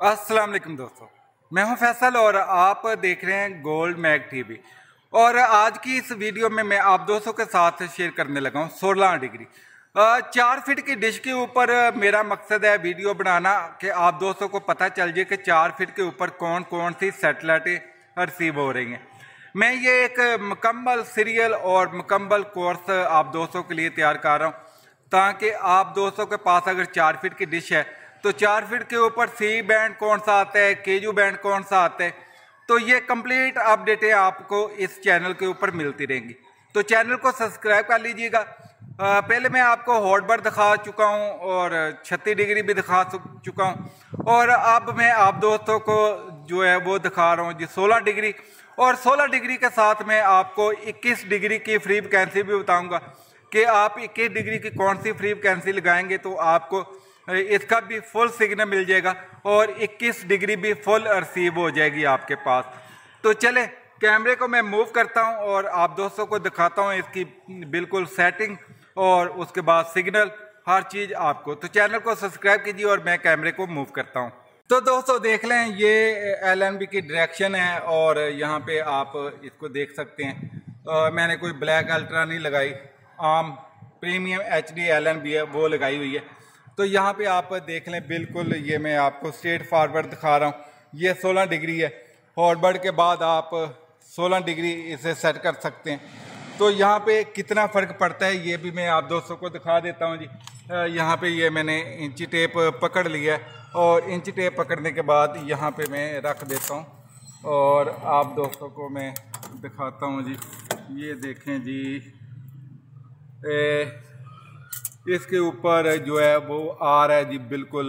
अस्सलाम वालेकुम दोस्तों, मैं हूं फैसल और आप देख रहे हैं गोल्ड मैग टीवी। और आज की इस वीडियो में मैं आप दोस्तों के साथ शेयर करने लगा हूं 16 डिग्री 4 फीट की डिश के ऊपर। मेरा मकसद है वीडियो बनाना कि आप दोस्तों को पता चल जाए कि 4 फीट के ऊपर कौन कौन सी सैटेलाइटें रिसीव हो रही हैं। मैं ये एक मुकम्मल सीरियल और मुकम्मल कोर्स आप दोस्तों के लिए तैयार कर रहा हूँ ताकि आप दोस्तों के पास अगर 4 फीट की डिश है तो 4 फीट के ऊपर सी बैंड कौन सा आता है, केजू बैंड कौन सा आता है, तो ये कंप्लीट अपडेटें आपको इस चैनल के ऊपर मिलती रहेंगी। तो चैनल को सब्सक्राइब कर लीजिएगा। पहले मैं आपको हॉटबर्ड दिखा चुका हूँ और 36 डिग्री भी दिखा चुका हूँ और अब मैं आप दोस्तों को जो है वो दिखा रहा हूँ जी 16 डिग्री। और 16 डिग्री के साथ मैं आपको 21 डिग्री की फ्री वैकेंसी भी बताऊँगा कि आप 21 डिग्री की कौन सी फ्री वैकेंसी लगाएंगे तो आपको इसका भी फुल सिग्नल मिल जाएगा और 21 डिग्री भी फुल रिसीव हो जाएगी आपके पास। तो चले कैमरे को मैं मूव करता हूं और आप दोस्तों को दिखाता हूं इसकी बिल्कुल सेटिंग और उसके बाद सिग्नल हर चीज़ आपको। तो चैनल को सब्सक्राइब कीजिए और मैं कैमरे को मूव करता हूं। तो दोस्तों देख लें, ये LNB की डायरेक्शन है और यहाँ पे आप इसको देख सकते हैं। मैंने कोई ब्लैक अल्ट्रा नहीं लगाई, आम प्रीमियम HD LNB है वो लगाई हुई है। तो यहाँ पे आप देख लें, बिल्कुल ये मैं आपको स्ट्रेट फॉरवर्ड दिखा रहा हूँ। ये 16 डिग्री है, फॉरवर्ड के बाद आप 16 डिग्री इसे सेट कर सकते हैं। तो यहाँ पे कितना फ़र्क पड़ता है ये भी मैं आप दोस्तों को दिखा देता हूँ जी। यहाँ पे ये मैंने इंची टेप पकड़ लिया है और इंची टेप पकड़ने के बाद यहाँ पे मैं रख देता हूँ और आप दोस्तों को मैं दिखाता हूँ जी। ये देखें जी, इसके ऊपर जो है वो आ रहा है जी बिल्कुल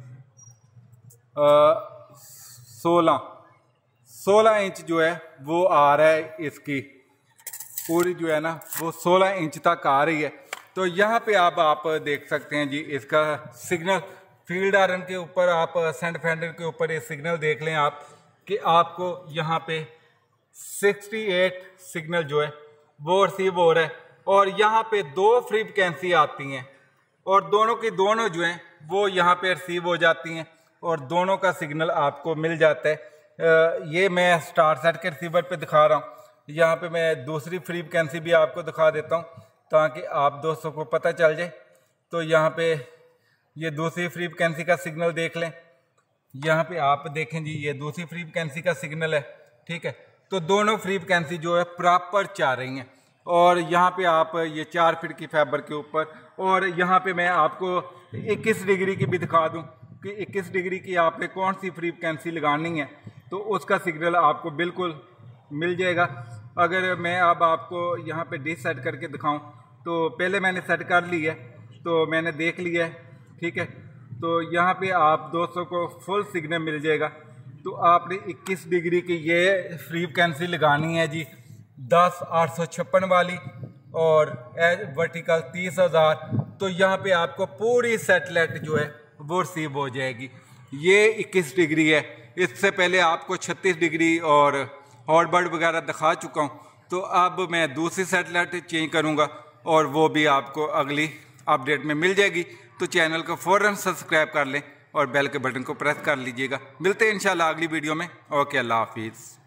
16 इंच जो है वो आ रहा है। इसकी पूरी जो है ना वो 16 इंच तक आ रही है। तो यहाँ पे आप देख सकते हैं जी इसका सिग्नल। फील्ड आयरन के ऊपर आप सेंट फेंडर के ऊपर ये सिग्नल देख लें आप कि आपको यहाँ पे 68 सिग्नल जो है वो रिसीव हो रहा है। और यहाँ पे 2 फ्री वैकेंसी आती हैं और दोनों की दोनों जो हैं वो यहाँ पे रिसीव हो जाती हैं और दोनों का सिग्नल आपको मिल जाता है। ये मैं स्टार सेट के रिसीवर पे दिखा रहा हूँ। यहाँ पे मैं दूसरी फ्री वैकेंसी भी आपको दिखा देता हूँ ताकि आप दोस्तों को पता चल जाए। तो यहाँ पे ये दूसरी फ्री वैकेंसी का सिग्नल देख लें। यहाँ पे आप देखें जी, ये दूसरी फ्री वैकेंसी का सिग्नल है, ठीक है। तो दोनों फ्री वैकेंसी जो है प्रॉपर जा रही हैं। और यहाँ पे आप ये 4 फीट की फाइबर के ऊपर, और यहाँ पे मैं आपको 21 डिग्री की भी दिखा दूँ कि 21 डिग्री की आपने कौन सी फ्री वैकेंसी लगानी है तो उसका सिग्नल आपको बिल्कुल मिल जाएगा। अगर मैं अब आपको यहाँ पे डिश सेट करके दिखाऊं तो पहले मैंने सेट कर ली है, तो मैंने देख लिया है, ठीक है। तो यहाँ पे आप दोस्तों को फुल सिग्नल मिल जाएगा। तो आपने 21 डिग्री की ये फ्री वैकेंसी लगानी है जी 10,856 वाली और वर्टिकल 30,000। तो यहाँ पे आपको पूरी सैटेलाइट जो है वो रिसीव हो जाएगी। ये 21 डिग्री है। इससे पहले आपको 36 डिग्री और हॉटबर्ड वगैरह दिखा चुका हूँ। तो अब मैं दूसरी सैटेलाइट चेंज करूँगा और वो भी आपको अगली अपडेट में मिल जाएगी। तो चैनल को फ़ौरन सब्सक्राइब कर लें और बेल के बटन को प्रेस कर लीजिएगा। मिलते हैं इंशाल्लाह अगली वीडियो में। ओके, अल्लाह हाफिज़।